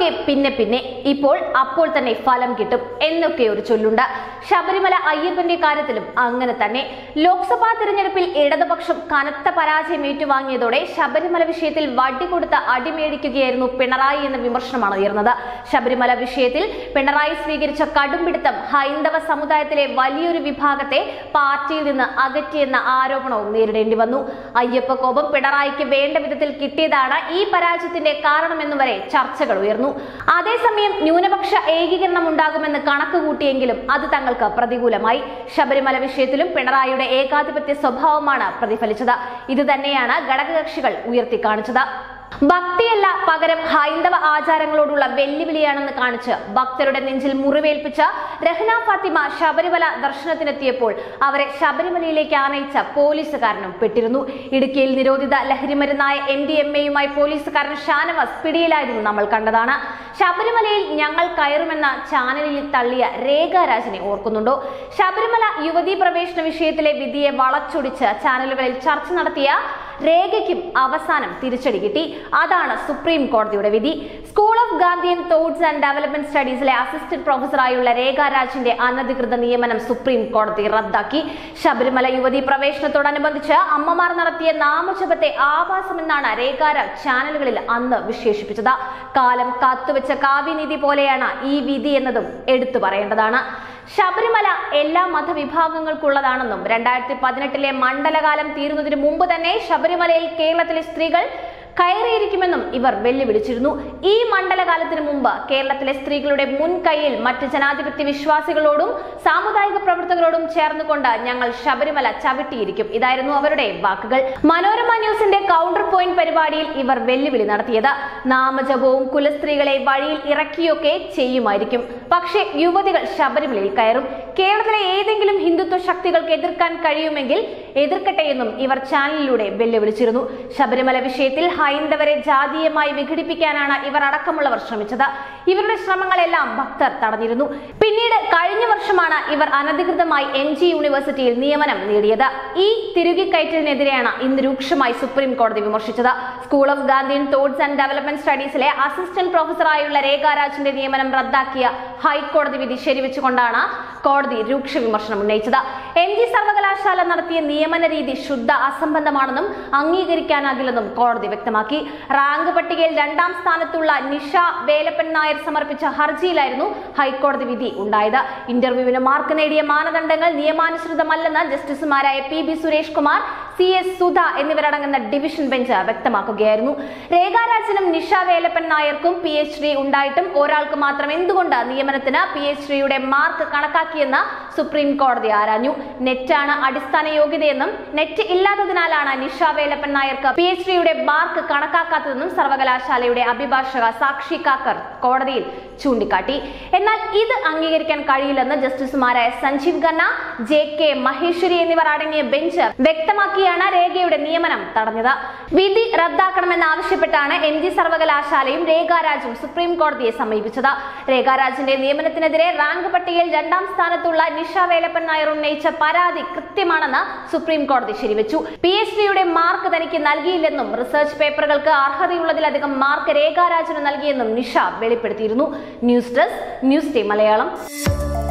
അതൊക്കെ പിന്നെ ഇപ്പോൾ അപ്പോൾ തന്നെ ഫലം കിട്ടും എന്നൊക്കെ ഒരു ചൊല്ലുണ്ട്. ശബരിമല അയ്യപ്പന്റെ കാര്യത്തിലും അങ്ങനെ തന്നെ. ലോക്സഭാ തിരഞ്ഞെടുപ്പിൽ ഇടതുപക്ഷം കനത്ത പരാജയം ഏറ്റുവാങ്ങിയതോടെ ശബരിമല വിഷയത്തിൽ വടി കൊടുത്ത അടിമേടിക്കുകയായിരുന്നു പിണറായി എന്ന വിമർശനമാണ് ഉയർന്നത്. ശബരിമല വിഷയത്തിൽ പിണറായി സ്വീകരിച്ച കടുംപിടുത്തം ഹൈന്ദവ സമുദായത്തിലെ വലിയൊരു വിഭാഗത്തെ പാർട്ടിയിൽ നിന്ന് അകറ്റിയെന്ന ആരോപണവും നേരിടേണ്ടി വന്നു. അയ്യപ്പ കോപം പിണറായിക്ക് വേണ്ട വിധത്തിൽ കിട്ടിയതാണ് ഈ പരാജയത്തിന്റെ കാരണമെന്നു വരെ ചർച്ചകൾ ഉയർന്നു. അതേസമയം ന്യൂനപക്ഷ ഏകീകരണം ഉണ്ടാകുമെന്ന് കണക്കുകൂട്ടിയെങ്കിലും അത് തങ്ങൾക്ക് പ്രതികൂലമായി. ശബരിമല വിഷയത്തിലും പിണറായിയുടെ ഏകാധിപത്യ സ്വഭാവമാണ് പ്രതിഫലിച്ചത്. ഇത് തന്നെയാണ് ഘടകകക്ഷികൾ ഉയർത്തിക്കാണിച്ചത്. ഭക്തിയല്ല, പകരം ഹൈന്ദവ ആചാരങ്ങളോടുള്ള വെല്ലുവിളിയാണെന്ന് കാണിച്ച് ഭക്തരുടെ നെഞ്ചിൽ മുറിവേൽപ്പിച്ച രഹ്ന ഫാത്തിമ ശബരിമല ദർശനത്തിനെത്തിയപ്പോൾ അവരെ ശബരിമലയിലേക്ക് ആനയിച്ച പോലീസുകാരനും പെട്ടിരുന്നു. ഇടുക്കിയിൽ നിരോധിത ലഹരിമരുന്നായ MDMA-യുമായി പോലീസുകാരൻ ഷാനവാസ് പിടിയിലായതും നമ്മൾ കണ്ടതാണ്. ശബരിമലയിൽ ഞങ്ങൾ കയറുമെന്ന ചാനലിൽ തള്ളിയ രേഖ രാജനെ ഓർക്കുന്നുണ്ടോ? ശബരിമല യുവതീ പ്രവേശന വിഷയത്തിലെ വിധിയെ വളച്ചൊടിച്ച് ചാനലുകളിൽ ചർച്ച നടത്തിയ രേഖയ്ക്കും അവസാനം തിരിച്ചടി കിട്ടി. അതാണ് സുപ്രീം കോടതിയുടെ വിധി. School of Gandhian thoughts and development സ്റ്റഡീസിലെ അസിസ്റ്റന്റ് പ്രൊഫസറായുള്ള രേഖ രാജിന്റെ അനധികൃത നിയമനം സുപ്രീം കോടതി റദ്ദാക്കി. ശബരിമല യുവതീ പ്രവേശനത്തോടനുബന്ധിച്ച് അമ്മമാർ നടത്തിയ നാമജപത്തെ ആഭാസമെന്നാണ് രേഖ രാജ് ചാനലുകളിൽ അന്ന് വിശേഷിപ്പിച്ചത്. കാലം കാത്തുവെച്ച കാവ്യനീതി പോലെയാണ് ഈ വിധി എന്നതും എടുത്തു പറയേണ്ടതാണ്. ശബരിമല എല്ലാ മതവിഭാഗങ്ങൾക്കുള്ളതാണെന്നും 2018 മണ്ഡലകാലം തീരുന്നതിന് മുമ്പ് തന്നെ ശബരിമലയിൽ കേരളത്തിലെ സ്ത്രീകൾ കയറിയിരിക്കുമെന്നും ഇവർ വെല്ലുവിളിച്ചിരുന്നു. ഈ മണ്ഡലകാലത്തിന് മുമ്പ് കേരളത്തിലെ സ്ത്രീകളുടെ മുൻകൈയിൽ മറ്റ് ജനാധിപത്യ വിശ്വാസികളോടും സാമുദായിക പ്രവർത്തകരോടും ചേർന്നുകൊണ്ട് ഞങ്ങൾ ശബരിമല ചവിട്ടിയിരിക്കും. ഇതായിരുന്നു അവരുടെ വാക്കുകൾ. മനോരമ ന്യൂസിന്റെ കൗണ്ടർ പോയിന്റ് പരിപാടിയിൽ ഇവർ വെല്ലുവിളി നടത്തിയത് നാമജപവും കുലസ്ത്രീകളെ വഴിയിൽ ഇറക്കിയൊക്കെ ചെയ്യുമായിരിക്കും. പക്ഷേ യുവതികൾ ശബരിമലയിൽ കയറും. കേരളത്തിലെ ഏതെങ്കിലും ഹിന്ദുത്വ ശക്തികൾക്ക് എതിർക്കാൻ കഴിയുമെങ്കിൽ എതിർക്കട്ടെ എന്നും ഇവർ ചാനലിലൂടെ വെല്ലുവിളിച്ചിരുന്നു. ശബരിമല വിഷയത്തിൽ ഹൈന്ദവരെ ജാതീയമായി വിഘടിപ്പിക്കാനാണ് ഇവർ അടക്കമുള്ളവർ ശ്രമിച്ചത്. ഇവരുടെ ശ്രമങ്ങളെല്ലാം ഭക്തർ തടഞ്ഞിരുന്നു. പിന്നീട് കഴിഞ്ഞ വർഷമാണ് ഇവർ അനധികൃതമായി MG യൂണിവേഴ്സിറ്റിയിൽ നിയമനം നേടിയത്. ഈ തിരുകിക്കയറ്റത്തിനെതിരെയാണ് ഇന്ന് രൂക്ഷമായി സുപ്രീം കോടതി വിമർശിച്ചത്. School of Gandhian thoughts and development സ്റ്റഡീസിലെ അസിസ്റ്റന്റ് പ്രൊഫസറായുള്ള രേഖ രാജിന്റെ നിയമനം റദ്ദാക്കിയ ഹൈക്കോടതി വിധി ശരിവെച്ചുകൊണ്ടാണ് കോടതി രൂക്ഷ വിമർശനം ഉന്നയിച്ചത്. MG സർവകലാശാല നടത്തിയ നിയമന രീതി ശുദ്ധ അസംബന്ധമാണെന്നും അംഗീകരിക്കാനാകില്ലെന്നും കോടതി വ്യക്തമാക്കി. റാങ്ക് പട്ടികയിൽ 2ാം സ്ഥാനത്തുള്ള നിഷ വേലപ്പൻ നായർ സമർപ്പിച്ച ഹർജിയിലായിരുന്നു ഹൈക്കോടതി വിധി ഉണ്ടായത്. ഇന്റർവ്യൂവിന് മാർക്ക് നേടിയ മാനദണ്ഡങ്ങൾ നിയമാനുസൃതമല്ലെന്ന് ജസ്റ്റിസുമാരായ PB സുരേഷ് കുമാർ, CS സുധ എന്നിവരടങ്ങുന്ന ഡിവിഷൻ ബെഞ്ച് വ്യക്തമാക്കുകയായിരുന്നു. രേഖ രാജനും നിഷ വേലപ്പൻ നായർക്കും PhD ഉണ്ടായിട്ടും ഒരാൾക്ക് മാത്രം എന്തുകൊണ്ട് നിയമനത്തിന് PhDയുടെ മാർക്ക് കണക്കാക്കിയെന്ന് സുപ്രീം കോടതി ആരാഞ്ഞു. നെറ്റാണ് അടിസ്ഥാന യോഗ്യതയെന്നും നെറ്റ് ഇല്ലാത്തതിനാലാണ് നിഷ വേലപ്പൻ നായർക്ക് PhDയുടെ മാർക്ക് കണക്കാക്കാത്തതെന്നും സർവകലാശാലയുടെ അഭിഭാഷക സാക്ഷി കാക്കർ കോടതിയിൽ ചൂണ്ടിക്കാട്ടി. എന്നാൽ ഇത് അംഗീകരിക്കാൻ കഴിയില്ലെന്ന് ജസ്റ്റിസുമാരായ സഞ്ജീവ് ഖന്ന, JK മഹേശ്വരി എന്നിവർ അടങ്ങിയ ബെഞ്ച് വ്യക്തമാക്കിയാണ് രേഖയുടെ നിയമനം തടഞ്ഞത്. വിധി റദ്ദാക്കണമെന്നാവശ്യപ്പെട്ടാണ് MG സർവകലാശാലയും രേഖ രാജും സുപ്രീം കോടതിയെ സമീപിച്ചത്. രേഖ രാജിന്റെ നിയമനത്തിനെതിരെ റാങ്ക് പട്ടികയിൽ 2ാം സ്ഥാനത്തുള്ള നിഷ വേലപ്പൻ നായർ ഉന്നയിച്ച പരാതി കൃത്യമാണെന്ന് സുപ്രീം കോടതി ശരിവെച്ചു. PhDയുടെ മാർക്ക് തനിക്ക് നൽകിയില്ലെന്നും റിസർച്ച് പേപ്പറുകൾക്ക് അർഹതയുള്ളതിലധികം മാർക്ക് രേഖ രാജിന് നൽകിയെന്നും നിഷ വെളിപ്പെടുത്തിയിരുന്നു. News desk, news team Malayalam.